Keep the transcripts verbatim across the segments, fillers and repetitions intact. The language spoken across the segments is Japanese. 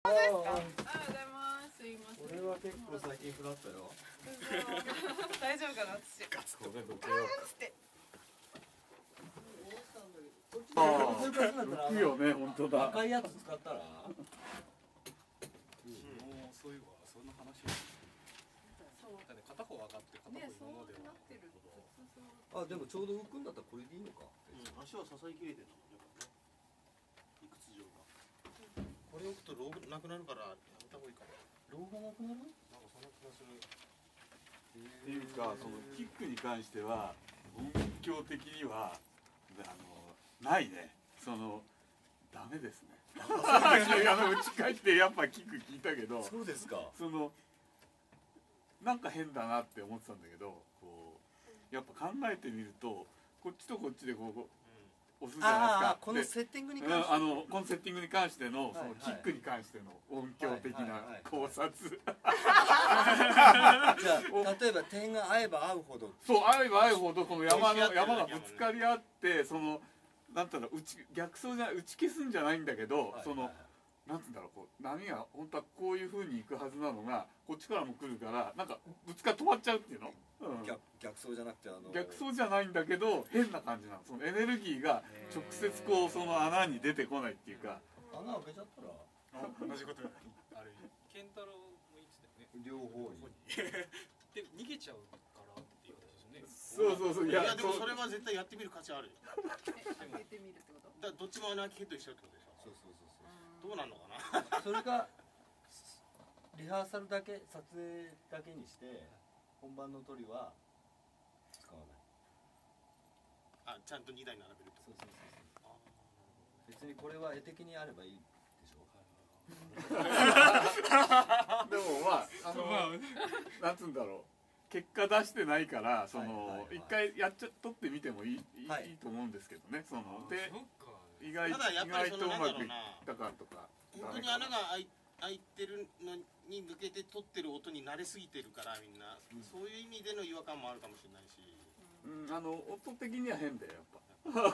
ありがとうございます。すいません。 俺は結構最近フラったよ。 大丈夫かな私。 ガツコがどけよう。つって。 ああ、浮くよね、本当だ。 赤いやつ使ったら。もうそういうわ、そんな話。だって片方上がって片方今までは。 あ、でもちょうど浮くんだったらこれでいいのか。 足は支えきれてるの。理屈上が。これ置くとローなくなるからやめた方がいいかな。 ローがなくなる？ なんかそんな気がする。 っていうか、そのキックに関しては音響的にはあのないね。そのダメですね。あの家帰ってやっぱキック聞いたけど、 そうですか。 そのなんか変だなって思ってたんだけど、こうやっぱ考えてみるとこっちとこっちでこう。押すじゃないですか。 このセッティングに関して、 あのこのセッティングに関してのそのキックに関しての音響的な考察。じゃあ例えば点が合えば合うほど。 そう合えば合うほどこの山の山がぶつかり合ってそのなんていうの打ち逆走じゃ打ち消すんじゃないんだけどそのなんていうんだろうこう波が本当はこういう風に行くはずなのがこっちからも来るからなんかぶつか止まっちゃうっていうの。 逆逆走じゃなくてあの逆走じゃないんだけど変な感じなの。そのエネルギーが直接こうその穴に出てこないっていうか。 穴開けちゃったら同じことある。健太郎も言ってたよね。 両方に。 で逃げちゃうからっていう話ですよね。 そうそうそう。 いやでもそれは絶対やってみる価値あるよ。 開けてみるってこと？ だからどっちも穴開けヘッドしちゃうってことでしょ。 そうそうそうそう。 どうなんのかな。 それがリハーサルだけ撮影だけにして本番の鳥は使わない。 あ、ちゃんとにだい並べると。 そうそうそうそう。別にこれは絵的にあればいいでしょう。 でもまああのなんつうんだろう。結果出してないからその一回やっちゃ取ってみてもいいいいと思うんですけどね。そので意外意外とうまくいったかとか。 本当に穴が開い開いてるのに抜けて取ってる音に慣れすぎてるからみんな、うん、そういう意味での違和感もあるかもしれないし、 うん、あの音的には変だよやっぱ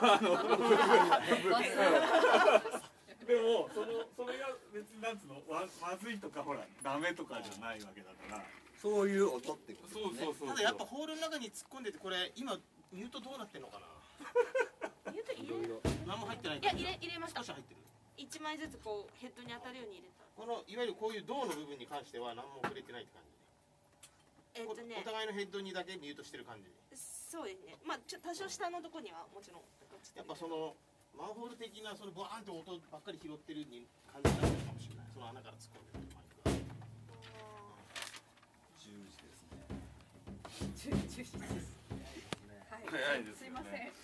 でもそのそれが別になんつうのわまずいとかほらダメとかじゃないわけだからそういう音ってことですね。そうそうそう。 ただやっぱホールの中に突っ込んでてこれ今ミュートどうなってんのかな。 ミュート入れる？ 何も入ってない。 いや入れ入れました。 少し入ってる。 一枚ずつこうヘッドに当たるように入れた。 このいわゆるこういう銅の部分に関しては何も触れてないって感じ。 えっとね。 お互いのヘッドにだけミュートしてる感じ。 そうですね。まあちょ多少下のところにはもちろん。 やっぱそのマンホール的なそのボワーンって音ばっかり拾ってるに感じになってるかもしれない。その穴から突っ込んでるマイクが。 十時ですね。 十時です。はい。すいません。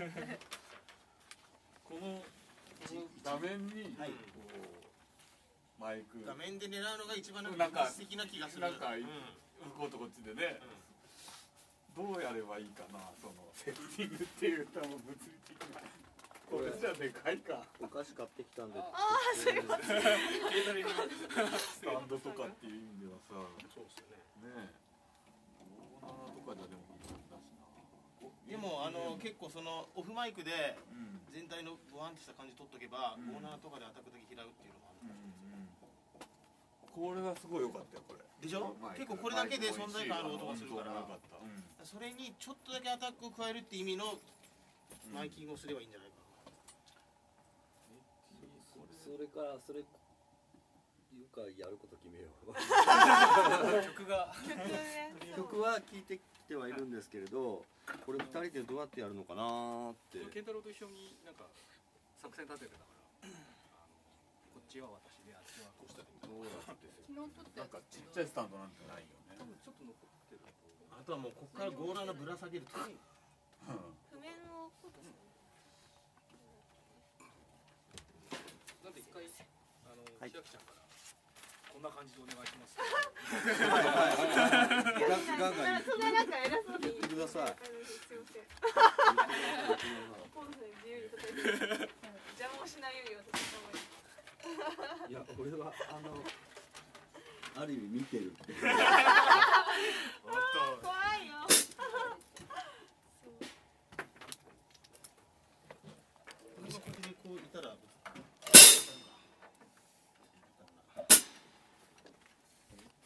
この画面にこうマイク画面で狙うのが一番なんか素敵な気がする。 なんか向こうとこっちでね、どうやればいいかなそのセッティングっていうとも物理的なこれじゃでかいか。 お菓子買ってきたんで。 ああすいません。 スタンドとかっていう意味ではさ。 そうですよね。 ねえ。オーナーとかじゃでもいいんだしな。 でもあの結構そのオフマイクで全体のボワンとした感じ取っとけば、オーナーとかでアタックだけ拾うっていうのもある。 これはすごい良かったよこれ。 でしょ？結構これだけで存在感ある音がするから。それにちょっとだけアタックを加えるって意味のマイキングをすればいいんじゃないかな。 それからそれいうかやること決めよう。 曲が曲は聴いてきてはいるんですけれど、これ二人でどうやってやるのかなって。 健太郎と一緒になんか作戦立ててたから、こっちは私であっちはこうしたらどうやって。 昨日撮ってなんかちっちゃいスタンドなんてないよね。 多分ちょっと残ってると。あとはもうここからゴーラーのぶら下げると。 譜面をこうですね。 なんで一回あの千秋ちゃんからこんな感じでお願いします。 ガンガンそんななんか偉そうに言ってください。 すいません。ポンズに自由に叩いて邪魔をしないように私は思います。 いや俺はあのある意味見てるって。 怖いよ。 ここでこういたら。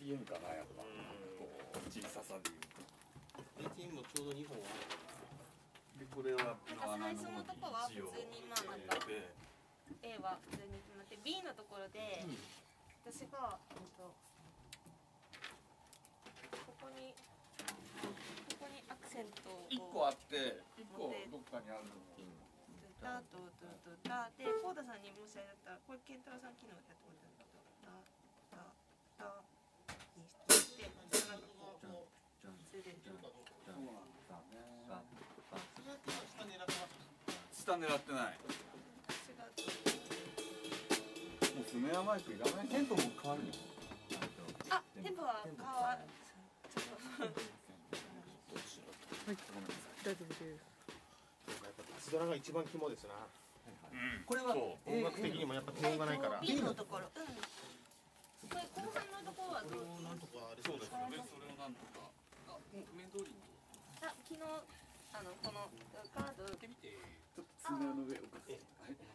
エーティーエム かなやっぱ、こう小ささでいうと。 エーティーエム もちょうどにほんある。 でこれはなんか最初のとこは普通にまあなんかで A は普通に決まって B のところで、私が、えっと、ここにここにアクセントを一個あって一個どっかにあるのもタとトとタでコーダさんにもしあれだったらこれケンタロウさん昨日やってもらったんだけどタタタにしてなんかこうそれでそうなんだね。 下狙ってます。 下狙ってない。 私がもうスネアマイクいらない。テンポも変わるの。 あテンポは変わちょっと大丈夫です。 パスドラが一番肝ですな。 これはそう音楽的にもやっぱ低音がないから。 B のところうんこれ後半のところはどうなんとかあれそうですよね。それをなんとか。あ、もう面通りに。 あ昨日あのこのカードちょっとスネアの上をかけて。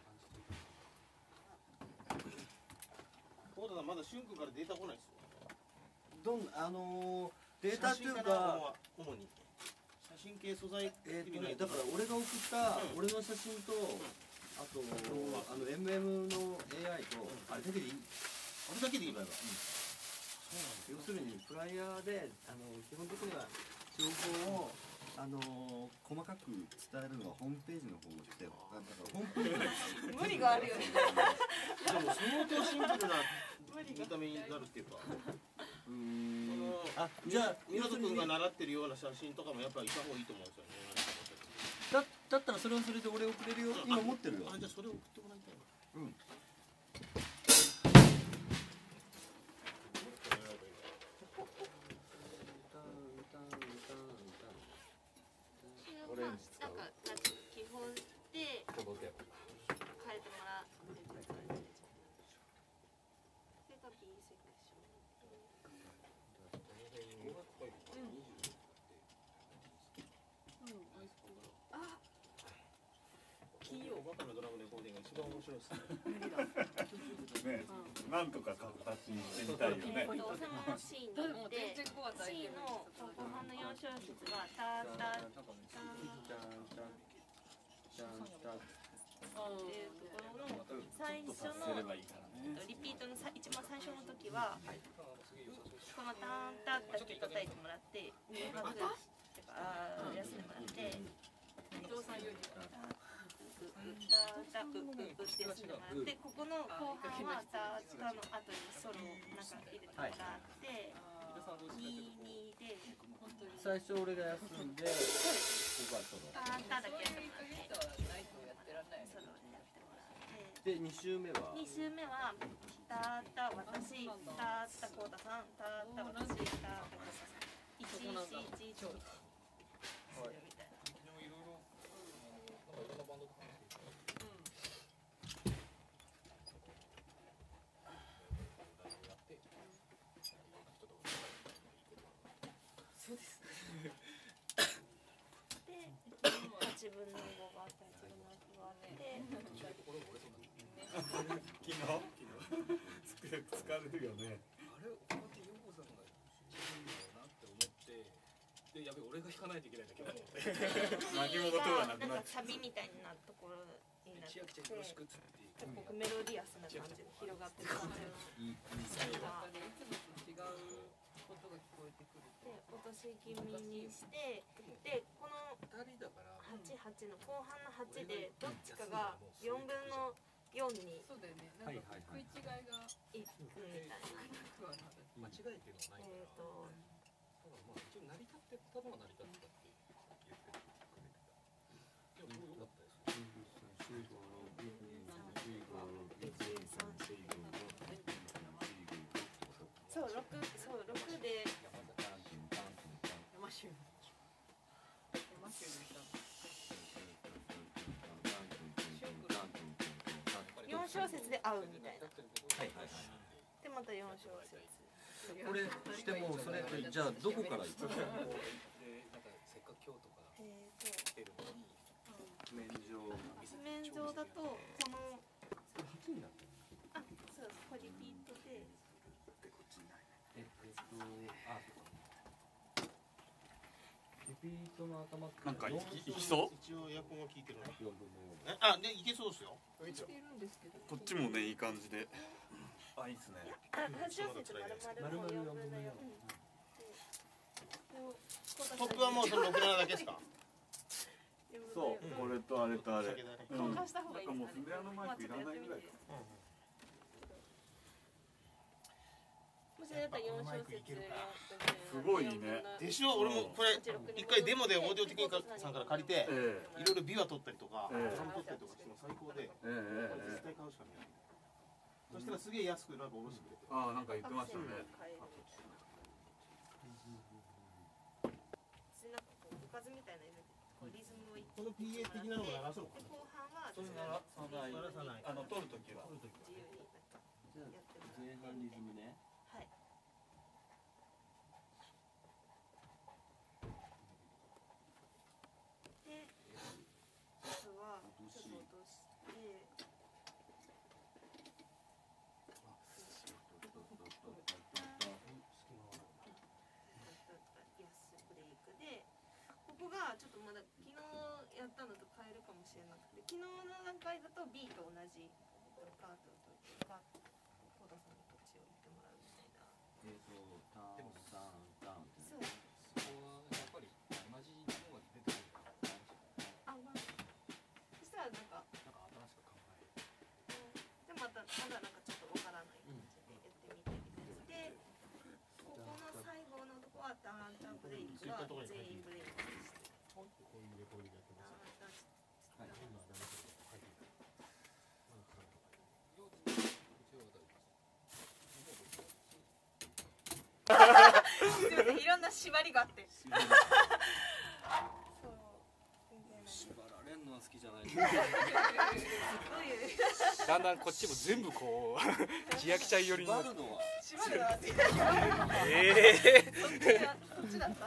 コーダさんまだシュン君からデータ来ないですよ。 どんあのー、データっていう写真か、 主に写真系素材えーっとね、だから俺が送った俺の写真と、あとあの エムエム の エーアイ と、あれだけでいい。 あれだけでいいの。 要するにフライヤーであの基本的には情報をあの細かく伝えるのはホームページの方で、だからホームページ無理があるよねでも相当シンプルな見た目になるっていうか。 うーんあじじゃあゃあ湊君が習ってるような写真とかもやっぱりいた方がいいと思うんですよね。 だだったらそれはそれで俺送れるよ。今持ってるよ。 あ、じゃあそれを送ってもらいたいな。 うん。 オレンジ使う。 なんか基本で届け。 変えてもらうそれが B セクションあ金曜バカのドラムレコーディングが一番面白いですね。 ね、なんとか形にしてみたいよね。 えっと専門の C に行って C の後半のよん小節がタタタっていうところの最初のリピートのさ一番最初の時はこのタンタンだけ叩いてもらってハグってかあー休んでもらって伊藤さんよりタタウウウって休んでもらってここの後半はタタの後にソロをなんか入れてもらってににで最初俺が休んで、ここはその。 タンタだけやってもらってソロでやってもらってで二週目は。 に週目はたった私たったコウタさんたった私たったコウタさんいちいちいちいちみたいなそうですねではちぶんのごがあってはちぶんのろくがあって昨日疲れるよね。 あれ、こうやってヨコさんが弾くんだろうなって思って、で、やべ、俺が弾かないといけないんだけど。 巻物とがなくなっちゃう。 サビみたいなところになって千秋ちゃんよろしくっつって。 結構メロディアスな感じで広がってる感じいいがいつもと違うことが聞こえてくると。 で落とし気味にしてでこの二人だから。 はちはちの後半のはちでどっちかがよんぶんのよんにそうだよね。なんか食い違いがいくみたいな。 くはなる。 間違えてるのはないえっから。 とだからまあ一応成り立ってたのは成り立ってたって言ってくれてた。いや、もう良かったです。 そうろくそうろくで山州。山州の人。 よん小節で合うみたいな。 はいはいはい。 でまたよん小節。 これしてもそれってじゃあどこから行くの？ で、なんかせっかく京都からえっと来てるのに、 面上。 面上だとこの八になってる。 あそうこれリピートでえ、 あリピートの頭ってなんかいきいきそう一応エアコンが効いてるな。 よんぶんのよん。 えあでいけそうですよ。 いけるんですけど。 こっちもねいい感じであいいっすねあ、端折節丸々もよんぶんのよん。 トップはもうそのろくじゅうななだけですか。 そうこれとあれとあれ先だねうん交換した方がいいですかね。 なんかもうフレアのマイクいらないぐらいかもしだったらよん小節すごいねでしょ。俺もこれ一回デモでオーディオテクニカさんから借りてええいろいろビワ取ったりとかドええラム取ったりとかしても最高でええええ実際買うしかない。そしたらすげえ安くなんか下ろしてくれて。 ああなんか言ってましたねおかずみたいなこうリズムをこの ピーエー 的なのも流そうかで後半はそんなそんな鳴らさない。 あの撮るときは自由になんかじゃあやってもら前半リズムね。 はい。で、あとはちょっと落としてヤスブレイクで、ここがちょっとまだ昨日やったのと変えるかもしれなくて、昨日の段階だと B と同じカートとかコーダさんにこっちを言ってもらうみたいな。 えっとターンターンターンってそう。 そこはやっぱり同じのが出てくるからあ、まあ、そしたらなんか、 なんか新しく考える。 でまたまだなんかちょっとわからない感じでやってみてみたいな。で、ここの最後のとこはターンターンブレイクが全員ブレイクにして。 こういうレコーディングやってます。 ターンターンはい。今ダメですけど書いてる。まだ書いてない。うちは大丈夫です。 すみません、いろんな縛りがあって。そう。全然縛られんのは好きじゃない。 どういうだんだんこっちも全部こう千秋ちゃん寄りになる縛るのは縛るのは全然ええそっちだそっちだった。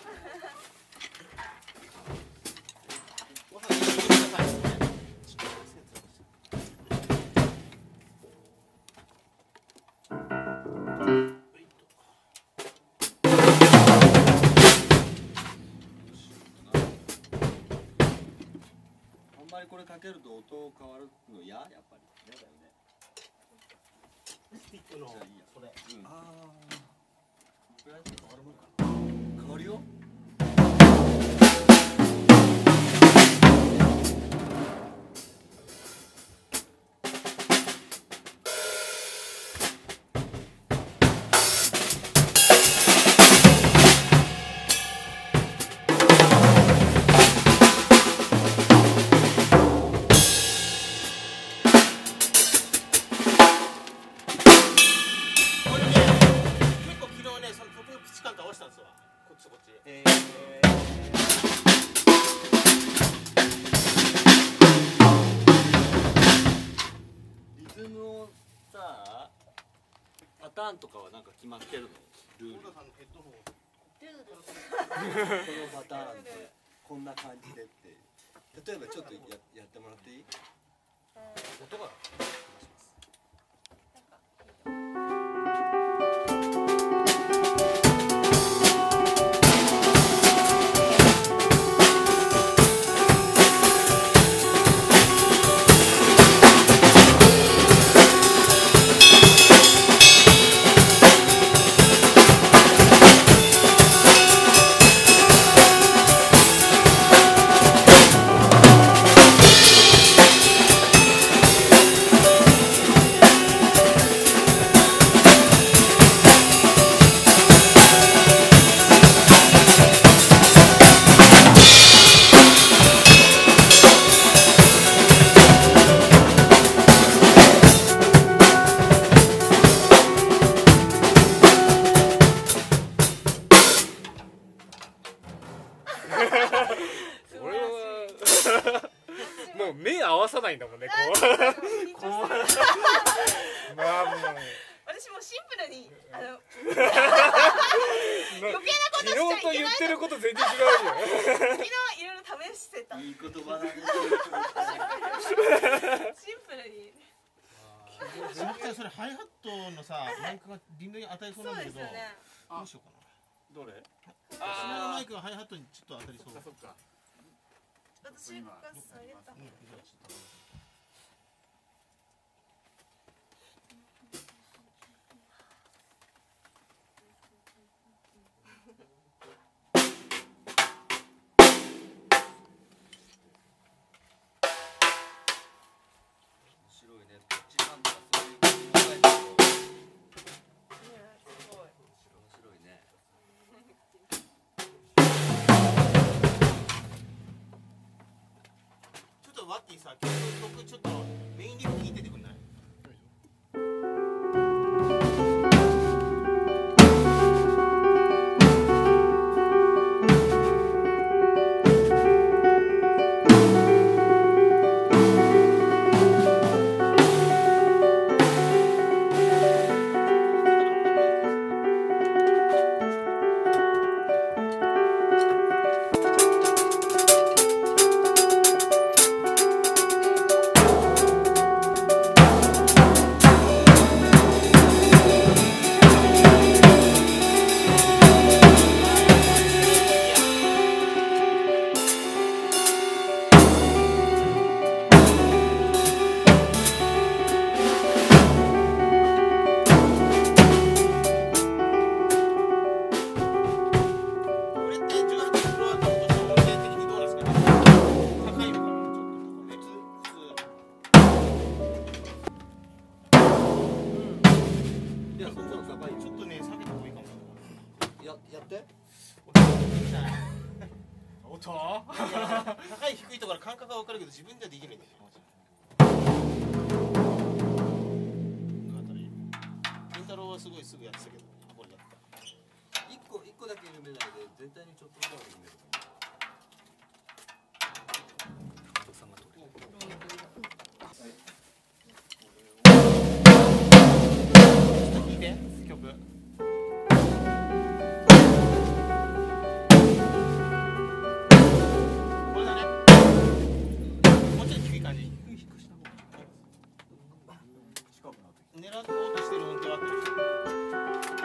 ご飯入れてくださいね。ちょっと忘れてました。 あんまりこれかけると音変わるの嫌やっぱり嫌だよね。 スティックのじゃあいいやそれ。 うん。 あこれ変わるもんかな。変わるよ。 これね結構昨日ねその僕のピチ感と合わせたんですわ。こっちとこっち。 えリズムをさパターンとかはなんか決まってるの？ルール。 小田さんのヘッドホン。 このパターンでこんな感じでって例えばちょっとややってもらっていい？ 音が俺はもう目合わさないんだもんねこうこうまあもう私もシンプルにあの余計なことしちゃいけない昨日と言ってること全然違うよ昨日いろいろ試してた。 いい言葉だね。 シンプルに。 でもそれハイハットのさマイクが微妙に与えそうそなんだけどうですよね。 どうしようかどれ？ な。下のマイクがハイハットにちょっと当たりそう。 そっか。 私が下げた方がうん、じゃあちょっと。 白いね。ピッチ感とかそういうこと考えてるといやすごい。 面白いね。 ちょっとワッティさ、曲ちょっとメインリフ聞いててくんない？これってじゅうはちフロアとして音程的にどうですかね？高いのかな？ちょっと別普通。 いや、そんなの高いよ。 ちょっとね、下げた方がいいかも。 ややって。 おっと高い低いとか感覚は分かるけど自分ではできないんだよ。金太郎はすごいすぐやってたけど、これやった。 一個一個だけ埋めないで全体にちょっとずつ埋める。 聞いて曲。これだね。もうちょい低い感じ。狙おうとしてる音程は合ってる。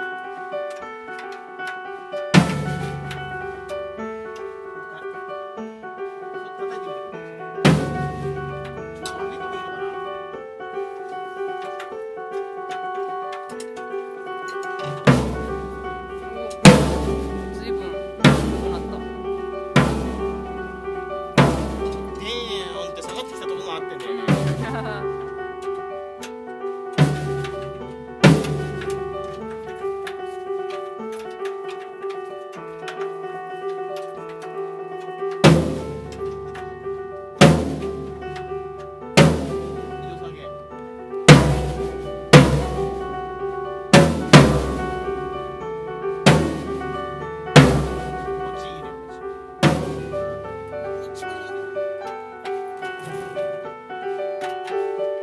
叩いてみてください。ちょっと上げてもいいのかな。 随分良くなった。 低音って下がってきたところがあってんだよね。色下げ。こっちいいね。こっち。こっちもいいね。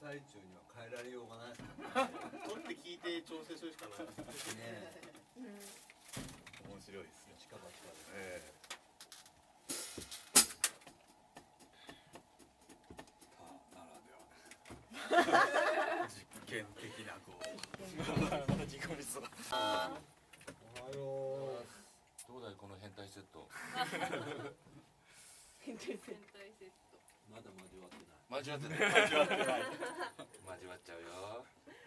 最中には変えられようがないです撮って聞いて調整するしかないね。 面白いですね。 近場近場で。 ええ。ならでは。実験的なこう。 また自己密度がおはよう。 どうだいこの変態セット。 変態セット。 まだ交わってない。 交わってない。 味わってない。 交わっちゃうよ。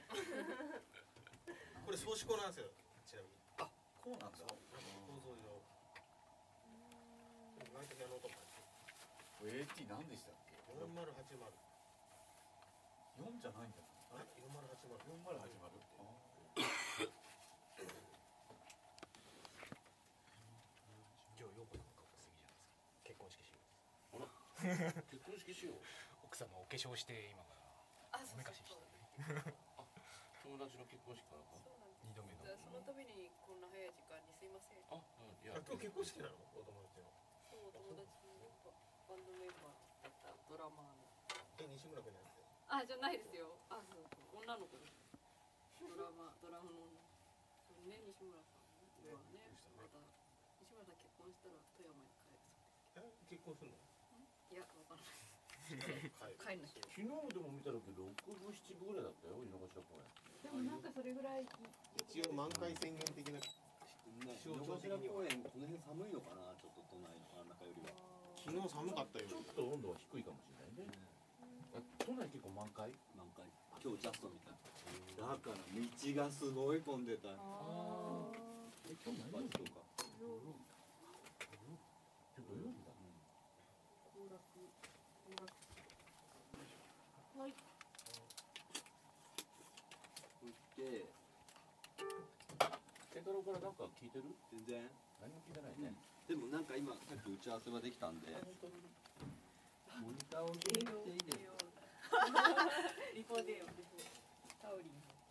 これ総志向なんですよちなみにあ、こうなんだ。 構造上意外とやろうと思ってエーティー 何でしたっけ？ よんまるはちまるよんじゃないんじゃない？ あれよんまるはちまるよんまるはちまる。 今日陽子の格好すぎじゃないですか。結婚式しよう。 結婚式しよう。 奥さんのお化粧して今からあ、そうおめかしそうしたね。 友達の結婚式からか。 そうなんです。 二度目の。 そのためにこんな早い時間にすいません。 あ、うんいや。 あ今日結婚式なのお友達のそう、友達のバンドメンバーだったドラマーの。 え西村君じゃなくてあ、じゃないですよ。あ、そうそう、女の子です。ドラマ、ドラムの女。そうね、西村さんはね、また西村さん結婚したら富山に帰るそうえ結婚するのです。いや、わからない。 帰帰んなきゃ。 昨日でも見た時六部七部ぐらいだったよ井の頭公園。 でもなんかそれぐらい。 一応満開宣言的なね、井の頭公園この辺寒いのかな、ちょっと都内の真ん中よりは。 昨日寒かったよちょっと温度は低いかもしれないね。あ都内結構満開。 満開。今日ジャストみたい。だから道がすごい混んでた。 あえ今日何曜日とか。 あ。 今日土曜日だ。 行楽。行楽。はい。 そしてケンタロウからなんか聞いてる？ 全然。 何も聞いてないね。 でもなんか今さっき打ち合わせができたんで、モニターを切っていいですか？ リポデオ。タオリン。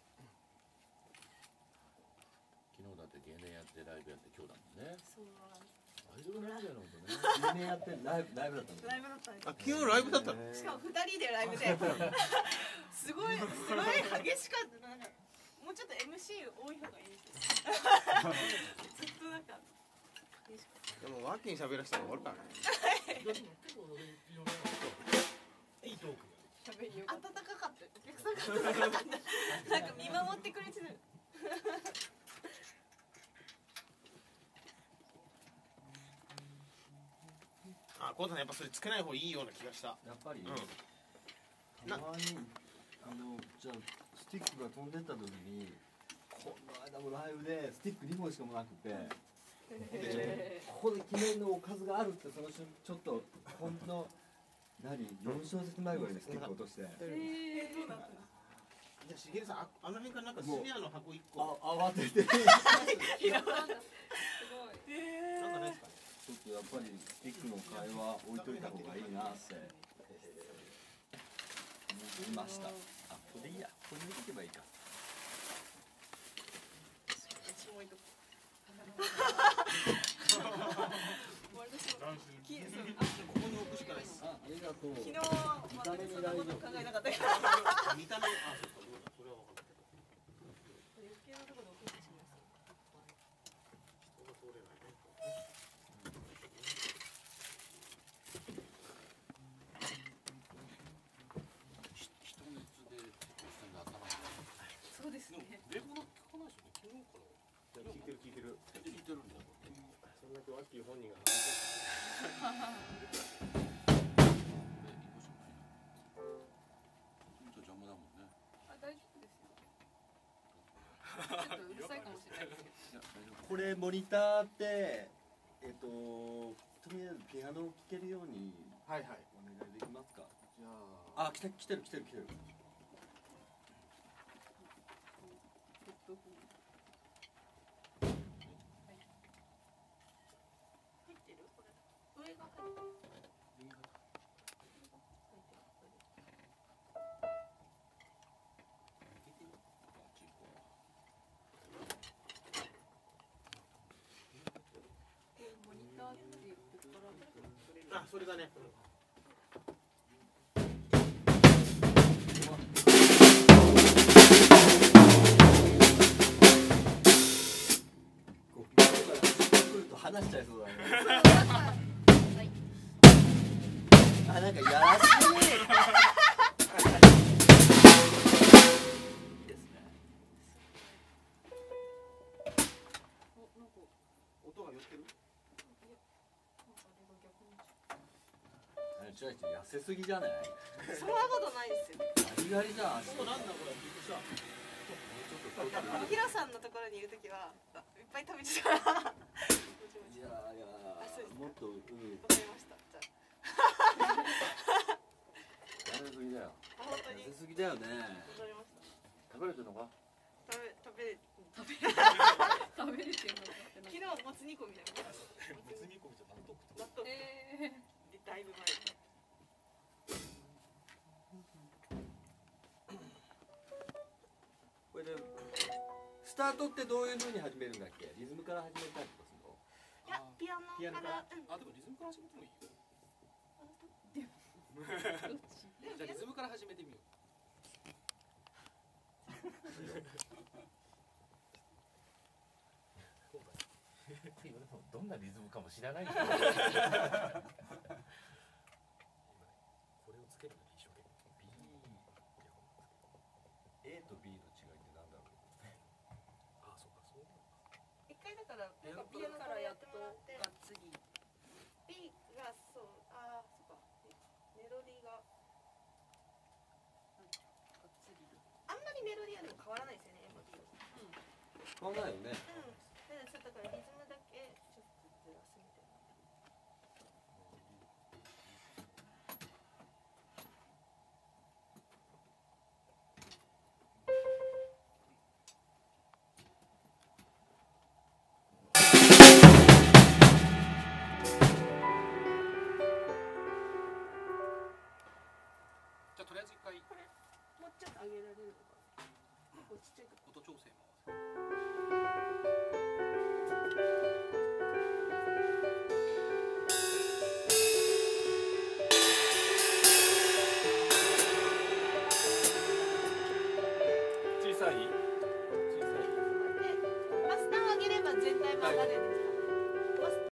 昨日だって芸能やってライブやって今日だもんね。 そうなんです。 アイドルなんだよね。 有名やってライブライブだったんです。 ライブだったんです。 あ昨日ライブだったのしかも二人でライブで。すごいすごい激しかった。なんかもうちょっと エムシー 多い方がいいです。ずっとなんか激しかった。 でもワーキン喋らせたら終わるからねいいトーク。 喋りよかった。暖かかった。お客さんが暖かかった。なんか見守ってくれてる。 あコウタさんやっぱそれつけない方がいいような気がしたやっぱり、 うんたまにあのじゃあスティックが飛んでった時にこの間もライブでスティックにほんしかもなくて、でここで記念のおかずがあるってその瞬ちょっとほんの何よん小節前ぐらいでスティック落として、 ええ、そうだった。 じゃあしげるさんああの辺からなんかシニアの箱一個あ慌ててちょすごい。 なんかないですかねっとやっぱりスティックの会話置いといた方がいいなって思いました。あこれでいいや、これでいけばいいか。 私もいとこ。私もきそう。 ここに置くしかないですあありがとう。 昨日までそんなこと考えなかったから。 見た目あそっかどうだそれは分かったけど余計なところで置こうとします。 人が通れないね人熱で結婚したんで頭が。 そうですね。 レゴの聞かないですよね。昨日から。 聞いてる聞いてる聞いてるんだ。 そんだけワッキー本人が邪魔だもんね。 あ、大丈夫ですよ。ちょっとうるさいかもしれないですけど。 いや大丈夫。 これモニターってえっととりあえずピアノを聴けるようにはいはいお願いできますか。 じゃああ来て来てる来てる来てる。 ヘッドホン。入ってる？これ。上が入ってる。モニターってここから取れる。 あそれだねうわなんかやらしい。 音が寄ってる。 ちょいちょい痩せすぎじゃない？ そんなことないですよ。 ガリガリじゃん。 ちょっとなんだこれ。びっくりした。 ヒロさんのところにいるときはいっぱい食べてたから。 いやいやもっとうん。 わかりました。じゃ痩せすぎだよ。 あ、本当に。 痩せすぎだよね。 わかりました。 食べれてるのか？ 食べ食べ食べ食べれてるのかって昨日もつ煮込みだよ。 もつ煮込みじゃ納得納得。 えだいぶ前。 これでスタートってどういう風に始めるんだっけ？リズムから始めたりとかするの？ いや、ピアノピアノからから。うんあ、でもリズムから始めてもいいよ。 ー、どっち？ じゃあリズムから始めてみよう。 どんなリズムかも知らないんだ。 これをつけるのに一生懸命。 A と B の違いってなんだろう？ あ、そうか、そう。 一回だからなんかピアノからやってもらって、次 B がそう、あー、そっか、メロディーがあんまりメロディーはでも変わらないですよね、エモディー。 変わらないよね。 うん。で、ちょっとだからリズムだけちょっとずらすみたいな。 じゃあとりあえず一回これもうちょっと上げられるのかな。こうちっちゃいとこ。 音調整も合わせて。